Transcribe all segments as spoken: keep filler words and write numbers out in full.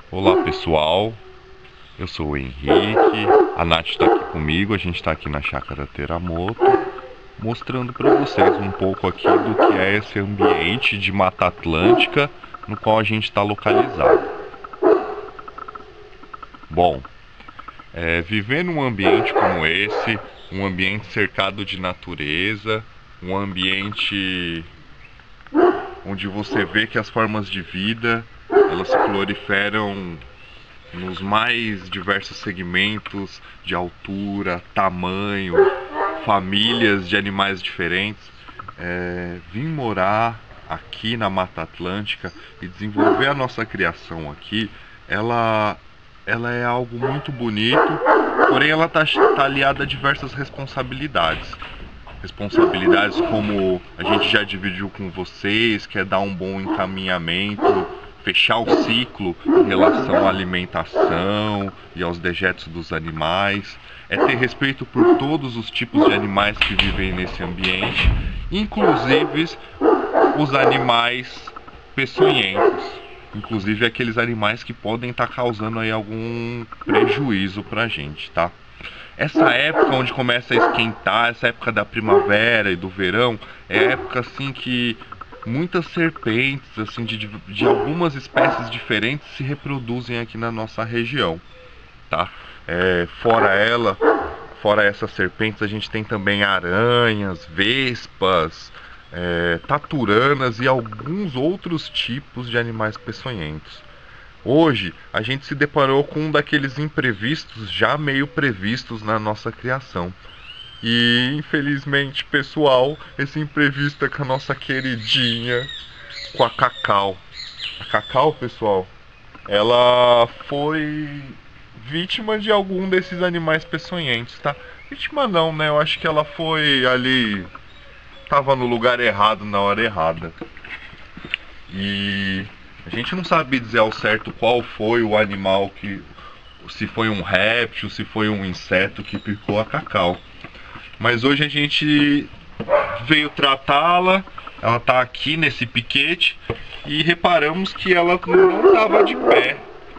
Olá pessoal, eu sou o Henrique, a Nath está aqui comigo, a gente está aqui na Chácara Teramoto, mostrando para vocês um pouco aqui do que é esse ambiente de Mata Atlântica no qual a gente está localizado. Bom, é, viver num ambiente como esse, um ambiente cercado de natureza, um ambiente onde você vê que as formas de vida elas se proliferam nos mais diversos segmentos de altura, tamanho, famílias de animais diferentes. É, vim morar aqui na Mata Atlântica e desenvolver a nossa criação aqui, ela, ela é algo muito bonito, porém ela está tá aliada a diversas responsabilidades. Responsabilidades como a gente já dividiu com vocês, que é dar um bom encaminhamento, fechar o ciclo em relação à alimentação e aos dejetos dos animais, é ter respeito por todos os tipos de animais que vivem nesse ambiente, inclusive os animais peçonhentos, inclusive aqueles animais que podem estar causando aí algum prejuízo pra gente, tá? Essa época onde começa a esquentar, essa época da primavera e do verão, é época assim que muitas serpentes assim de, de algumas espécies diferentes se reproduzem aqui na nossa região, tá? É, fora ela, fora essas serpentes, a gente tem também aranhas, vespas, é, taturanas e alguns outros tipos de animais peçonhentos. Hoje a gente se deparou com um daqueles imprevistos já meio previstos na nossa criação. E infelizmente, pessoal, esse imprevisto é com a nossa queridinha, com a Cacau. A Cacau, pessoal, ela foi vítima de algum desses animais peçonhentos, tá? Vítima não, né? Eu acho que ela foi ali, tava no lugar errado na hora errada. E a gente não sabe dizer ao certo qual foi o animal que... se foi um réptil, se foi um inseto que picou a Cacau. Mas hoje a gente veio tratá-la, ela está aqui nesse piquete e reparamos que ela não estava de pé.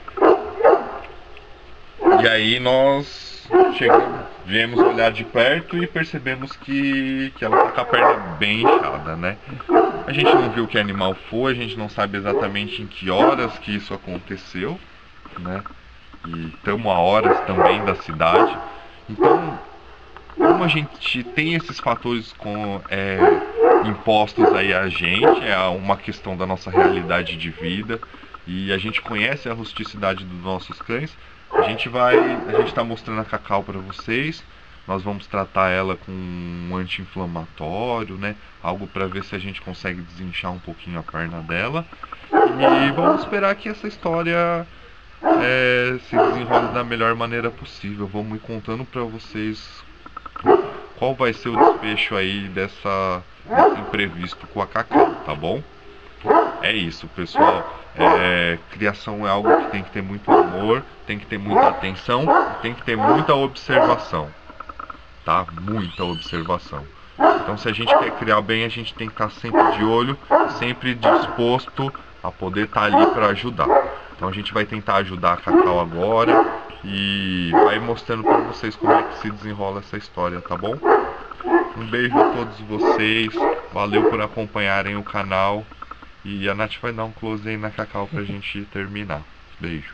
E aí nós chegamos, viemos olhar de perto e percebemos que, que ela está com a perna bem inchada, né? A gente não viu que animal foi, a gente não sabe exatamente em que horas que isso aconteceu, né? E estamos a horas também da cidade. Então, como a gente tem esses fatores com, é, impostos aí a gente, é uma questão da nossa realidade de vida, e a gente conhece a rusticidade dos nossos cães, a gente vai, a gente está mostrando a Cacau para vocês. Nós vamos tratar ela com um anti-inflamatório, né? Algo para ver se a gente consegue desinchar um pouquinho a perna dela. E vamos esperar que essa história é, se desenrole da melhor maneira possível. Vamos ir contando para vocês qual vai ser o desfecho aí dessa, desse imprevisto com a Cacau, tá bom? É isso, pessoal. É, criação é algo que tem que ter muito amor, tem que ter muita atenção, tem que ter muita observação, tá? Muita observação. Então, se a gente quer criar bem, a gente tem que estar sempre de olho, sempre disposto a poder estar ali para ajudar. Então, a gente vai tentar ajudar a Cacau agora e vai mostrando para vocês como é que se desenrola essa história, tá bom? Um beijo a todos vocês, valeu por acompanharem o canal. E a Nath vai dar um close aí na Cacau pra gente terminar. Beijo.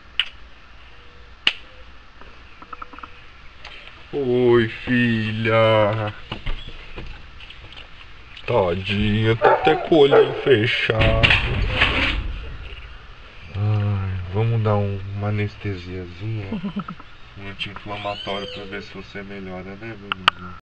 Oi, filha. Tadinha, tá até com o olhinho fechado. Ai, vamos dar um, uma anestesiazinha, um anti-inflamatório pra ver se você melhora, né, bebê?